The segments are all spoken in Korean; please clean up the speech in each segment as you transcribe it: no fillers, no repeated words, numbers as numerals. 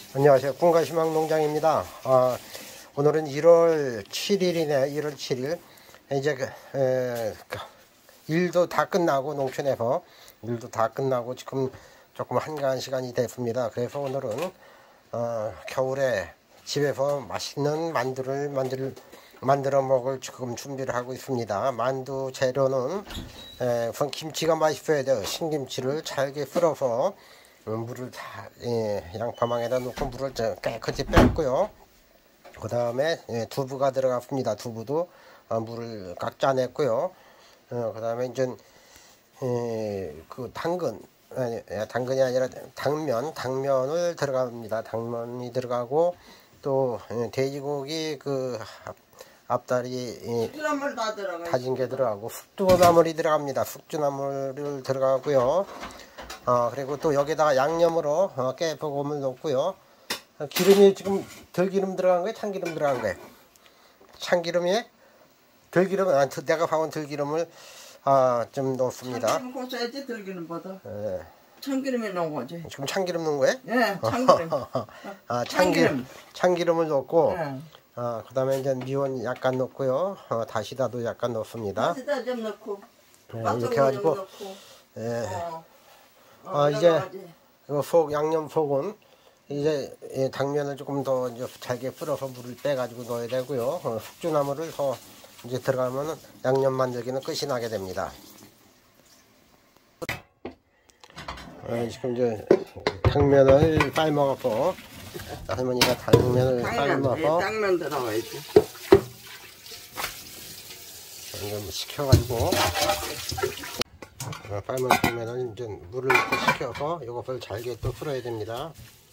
안녕하세요. 꿈가시망 농장입니다. 오늘은 1월 7일이네. 1월 7일. 이제 일도 다 끝나고, 농촌에서 일도 다 끝나고 지금 조금 한가한 시간이 됐습니다. 그래서 오늘은 겨울에 집에서 맛있는 만두를 만들어 먹을 지금 준비를 하고 있습니다. 만두 재료는 우선 김치가 맛있어야 돼요. 신김치를 잘게 썰어서 물을 다 양파망에다 넣고 물을 깨끗이 뺐고요. 그 다음에 두부가 들어갔습니다. 두부도 물을 꽉 짜냈고요. 그 다음에 이제 그 당근이 아니라 당면을 들어갑니다. 당면이 들어가고 또 돼지고기 그 앞다리 다진 게 들어가고 숙주나물이 들어갑니다. 숙주나물을 들어가고요. 그리고 또 여기다가 양념으로 깨소금을 넣고요. 기름이 지금 들기름 들어간 거예요? 참기름 들어간 거예요? 참기름에 들기름, 내가 봐온 들기름을 좀 넣습니다. 참기름 고쳐야지 들기름보다. 네. 참기름에 넣은 거지. 지금 참기름 넣은 거예요? 네, 참기름. 참기름을 넣고, 네. 그 다음에 이제 미원 약간 넣고요. 다시다도 약간 넣습니다. 다시다 좀 넣고. 네, 이렇게 해가지고. 이제 양념 속은 이제 당면을 조금 더 잘게 풀어서 물을 빼가지고 넣어야 되고요. 숙주나물을 더 이제 들어가면 양념 만들기는 끝이 나게 됩니다. 지금 이제 당면을 삶아서 할머니가 당면을 삶아서 당면 들어가야지. 좀 식혀가지고. 삶은 당면은 이제 물을 식혀서 이것을 잘게 또 풀어야 됩니다.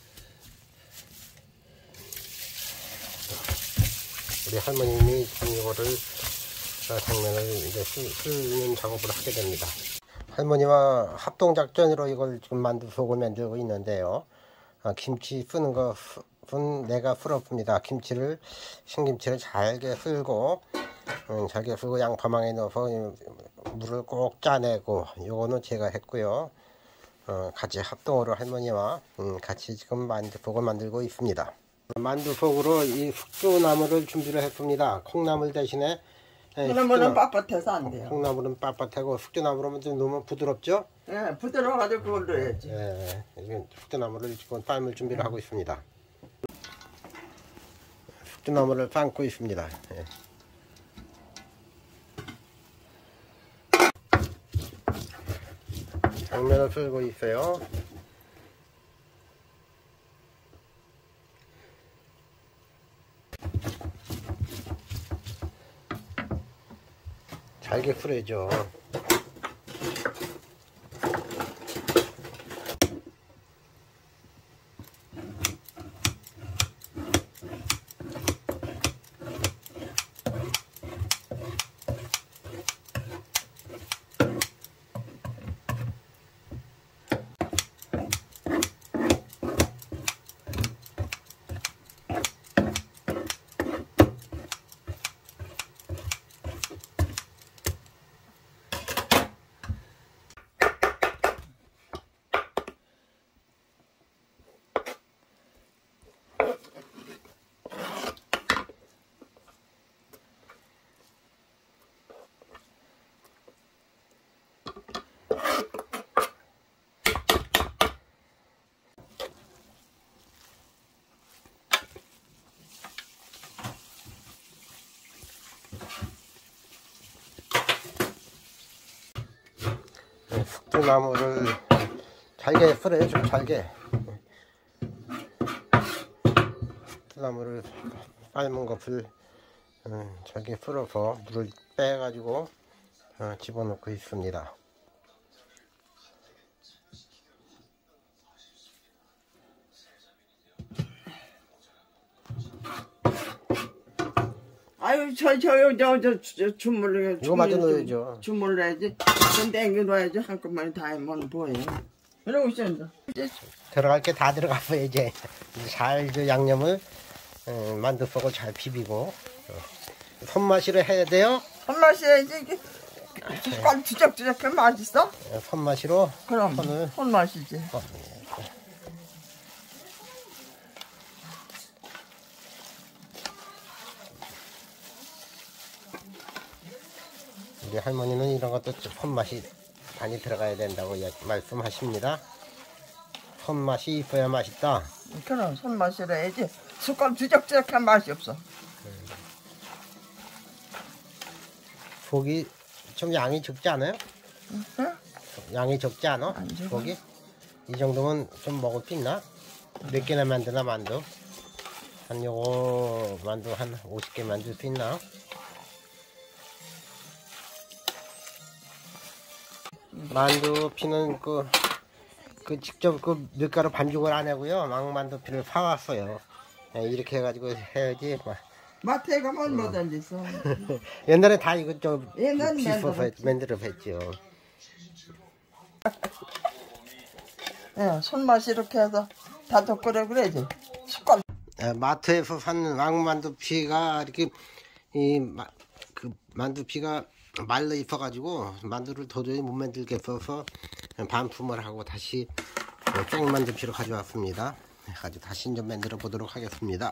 우리 할머님이 이거를 당면을 이제 쓸는 작업을 하게 됩니다. 할머니와 합동작전으로 이걸 지금 만두속을 만들고 있는데요. 김치 쓰는 것은 내가 풀었습니다. 신김치를 잘게 쓸고 양파망에 넣어서 물을 꼭 짜내고 요거는 제가 했고요. 같이 합동으로 할머니와 같이 지금 만두속을 만들고 있습니다. 만두속으로 이 숙주나물을 준비를 했습니다. 콩나물 대신에 콩나물은 빳빳해서 안 돼요. 콩나물은 빳빳하고 숙주나물은 좀 너무 부드럽죠? 네, 부드러워가지고 그걸 넣어야지. 네, 숙주나물을 지금 삶을 준비를 하고 있습니다. 숙주나물을 삶고 있습니다. 네. 당면을 썰고 있어요. 잘게 풀어야죠. 숙주나물을 잘게 썰어요. 좀 잘게. 숙주나물을 삶은 것을 잘게 썰어서 물을 빼가지고 집어넣고 있습니다. 아유, 저 주물러. 이거 마저 넣어야죠. 주물러야지. 좀 땡겨 놔야지. 한꺼번에 다 하면 뭐예요. 이러고 있었는데. 들어갈 게 다 들어가서 이제 잘 양념을 만두속을 잘 비비고 손맛으로 해야 돼요. 손맛이야지. 숟갈 주적주적해 맛있어? 손맛으로. 그럼 손맛이지. 우리 할머니는 이런 것도 손맛이 많이 들어가야 된다고 말씀하십니다. 손맛이 있어야 맛있다. 그럼 손맛이라 해야지. 숟갈 주적주적한 맛이 없어. 속이 좀 양이 적지 않아요? 응? 양이 적지 않아? 안 적어. 속이? 이 정도면 좀 먹을 수 있나? 몇 개나 만드나 만두? 한 요거 만두 한 50개 만들 수 있나? 만두 피는 그 직접 그 밀가루 반죽을 안 하고요. 망만두 피를 사왔어요. 이렇게 해가지고 해야지. 마트에 가면 뭐든지 있어. 옛날에 다 이거 좀 옛날엔 만들어 했죠. 예, 손맛이 이렇게 해서 다 덮으려 그래야지. 숟갈. 마트에서 산 왕만두피가 이렇게 그 만두피가 말라 있어가지고 만두를 도저히 못 만들겠어서 반품을 하고 다시 생만두피로 가져왔습니다. 가지고 다시 좀 만들어 보도록 하겠습니다.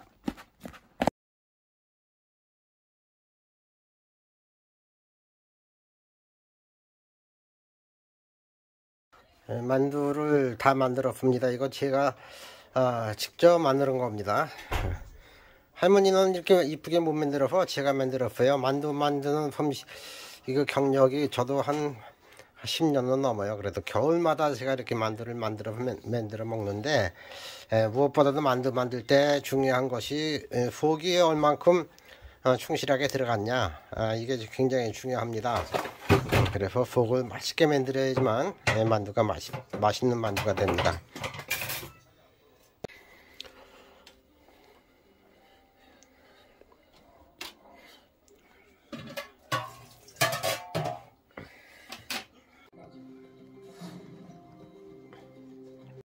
만두를 다 만들었습니다. 이거 제가 직접 만드는 겁니다. 할머니는 이렇게 이쁘게 못 만들어서 제가 만들었어요. 만두 만드는 솜씨 이거 경력이 저도 한 10년은 넘어요. 그래도 겨울마다 제가 이렇게 만두를 만들어 먹는데 무엇보다도 만두 만들 때 중요한 것이 속이 얼만큼 충실하게 들어갔냐, 이게 굉장히 중요합니다. 그래서 속을 맛있게 만들어야지만 만두가 맛있는 만두가 됩니다.